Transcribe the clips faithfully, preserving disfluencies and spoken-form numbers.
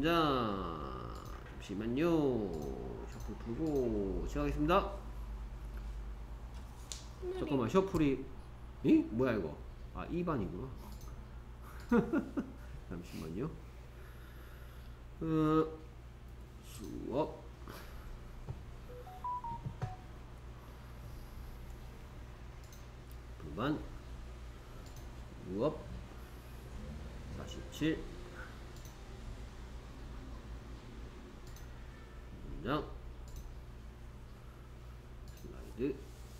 문장. 잠시만요. 셔플 풀고 시작하겠습니다. 잠깐만, 셔플이 이? 뭐야 이거? 아, 이 반이구나. 잠시만요. 어, 수업 불반 수업 사십칠 문장 슬라이드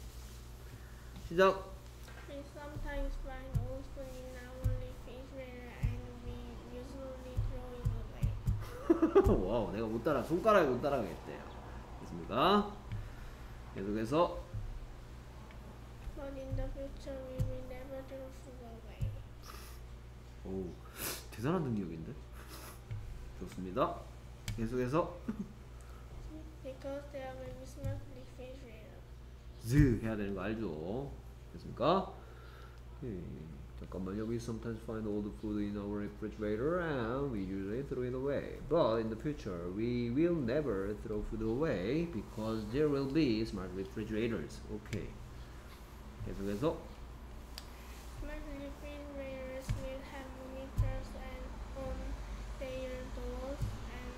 시작. We sometimes find old food in our refrigerator and we usually throw it away. 와우, 내가 못 따라, 손가락이 못 따라가겠대요. 됐습니까? 계속해서 But in the future we will never throw food away. 오, 대단한 능력인데? 좋습니다. 계속해서 Because there will be small refrigerator. 즈 해야 되는 거 알죠? 됐습니까? 예, 잠깐만요. We sometimes find old food in our refrigerator and we usually throw it away. But in the future, we will never throw food away because there will be smart refrigerators. 오케이. 계속해서 Smart refrigerators will have monitors and on their doors and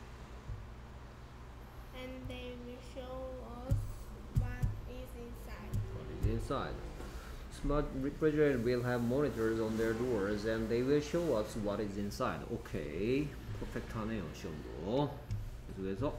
and they will show us what is inside. what is inside. Smart refrigerator will have monitors on their doors and they will show us what is inside. 오케이. 퍼펙트하네요, 시험도. 계속해서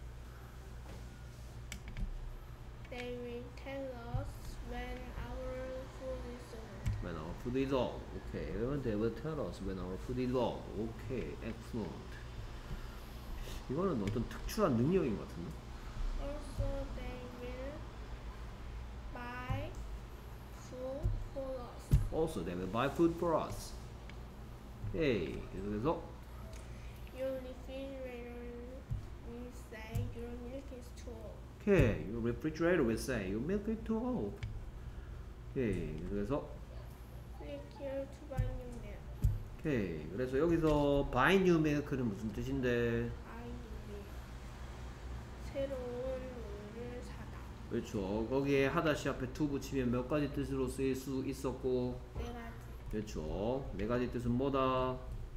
They will tell us when our food is served. when our food is old. Okay, they will tell us when our food is old. Okay, excellent. 이거는 어떤 특출한 능력인 것 같은데? Also, they will buy food for us. Also, they will buy food for us. Okay, 계속해서 Your refrigerator will say your milk is too old. Okay, your refrigerator will say your milk is too old. Okay, 계속해서 Click here to buy new milk. 오케이. 그래서 여기서 buy new milk는 무슨 뜻인데? Buy new milk. 새로운 우유를 사다. 그렇죠. 거기에 하다시 앞에 to 붙이면 몇 가지 뜻으로 쓰일 수 있었고, 네 가지. 그렇죠. 네 가지 뜻은 뭐다?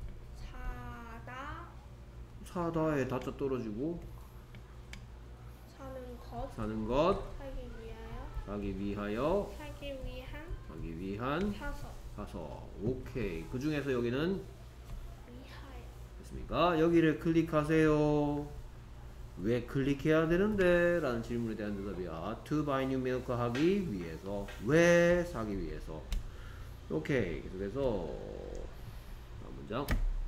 사다. 사다에 다자 떨어지고 사는 것. 사는 것, 사기 위하여. 사기 위하여, 사기 위한. 사기 위한, 사서. 사서. 오케이. 그 중에서 여기는 위하여. 됐습니까? 여기를 클릭하세요. 왜 클릭해야 되는데? 라는 질문에 대한 대답이야. To buy new milk 하기 위해서. 왜 사기 위해서? 오케이. 계속해서 다음 문장.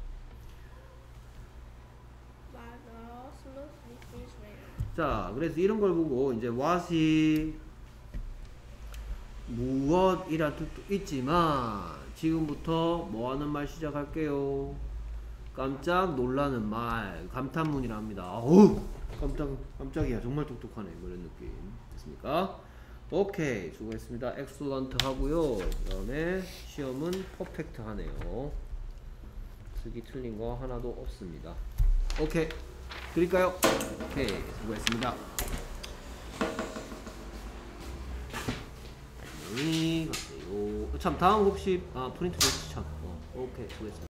But a small refrigerator. 자, 그래서 이런 걸 보고 이제 what이 무엇이란 뜻도 있지만 지금부터 뭐 하는 말 시작할게요. 깜짝 놀라는 말, 감탄문이라 합니다. 어우, 깜짝, 깜짝이야. 정말 똑똑하네. 뭐 이런 느낌. 됐습니까? 오케이. 수고했습니다. excellent 하고요. 그 다음에 시험은 perfect 하네요. 쓰기 틀린 거 하나도 없습니다. 오케이. 드릴까요? 오케이. 수고했습니다. 안녕히 가세요. 참, 다음 혹시, 아, 프린트 됐지, 참. 어, 오케이. 수고했습니다.